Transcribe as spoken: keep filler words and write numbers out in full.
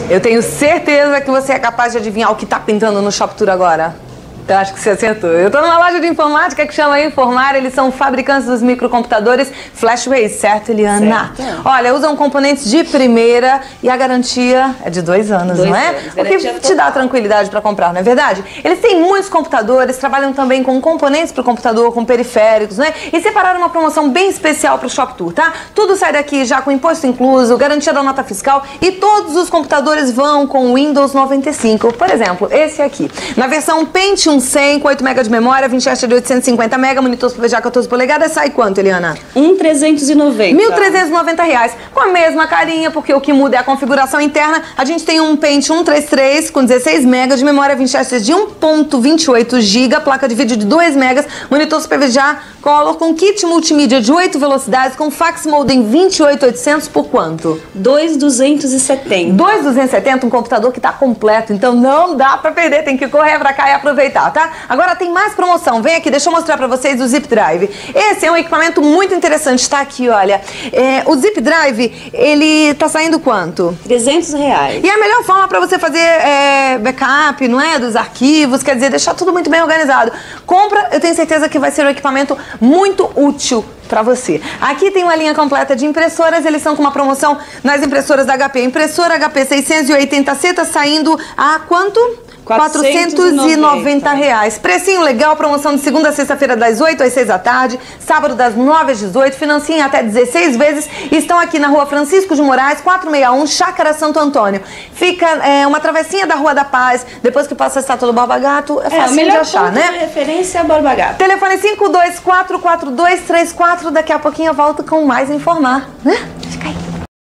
Eu tenho certeza que você é capaz de adivinhar o que tá pintando no Shoptour agora. Eu acho que você acertou. Eu tô numa loja de informática que chama Informar. Eles são fabricantes dos microcomputadores Flashway, certo, Eliana? Certo. Olha, usam componentes de primeira e a garantia é de dois anos, dois não é? Anos. O que te total. dá tranquilidade para comprar, não é verdade? Eles têm muitos computadores, trabalham também com componentes para o computador, com periféricos, né? E separaram uma promoção bem especial para o Shoptour, tá? Tudo sai daqui já com imposto incluso, garantia da nota fiscal e todos os computadores vão com Windows noventa e cinco. Por exemplo, esse aqui. Na versão Pentium cem, com oito megabytes de memória, vinte hertz de oitocentos e cinquenta megabytes, monitor Super V G A quatorze polegadas, sai quanto, Eliana? mil trezentos e noventa. mil trezentos e noventa reais. Com a mesma carinha, porque o que muda é a configuração interna. A gente tem um Pentium cento e trinta e três com dezesseis megabytes de memória, vinte hertz de um ponto vinte e oito gigabytes, placa de vídeo de dois megabytes, monitor Super V G A Color com kit multimídia de oito velocidades, com fax modem vinte e oito mil e oitocentos por quanto? dois mil duzentos e setenta. dois mil duzentos e setenta, um computador que está completo, então não dá para perder, tem que correr para cá e aproveitar, tá? Agora tem mais promoção, vem aqui, deixa eu mostrar para vocês o Zip Drive. Esse é um equipamento muito interessante, está aqui, olha. É, o Zip Drive, ele tá saindo quanto? trezentos reais. E é a melhor forma para você fazer é, backup, não é? Dos arquivos, quer dizer, deixar tudo muito bem organizado. Compra, eu tenho certeza que vai ser um equipamento muito útil para você. Aqui tem uma linha completa de impressoras, eles são com uma promoção nas impressoras da H P. Impressora H P seiscentos e oitenta C tá saindo a quanto? quatrocentos e noventa reais. Precinho legal, promoção de segunda a sexta-feira das oito às seis da tarde, sábado das nove às dezoito, financia até dezesseis vezes. Estão aqui na rua Francisco de Moraes, quatrocentos e sessenta e um, Chácara Santo Antônio. Fica é, uma travessinha da Rua da Paz, depois que passa a estátua do Borba Gato, é fácil é, de achar, né? De referência a Borba Gato. Telefone cinco dois quatro quatro dois três quatro, daqui a pouquinho eu volto com mais Informar, né? Fica aí.